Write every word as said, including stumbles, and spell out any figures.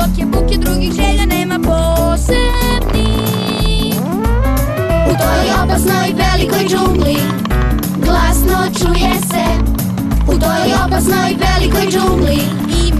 dok je buke drugih želja nema posebnih. U toj opasnoj velikoj džungli glasno čuje se. U toj opasnoj velikoj džungli i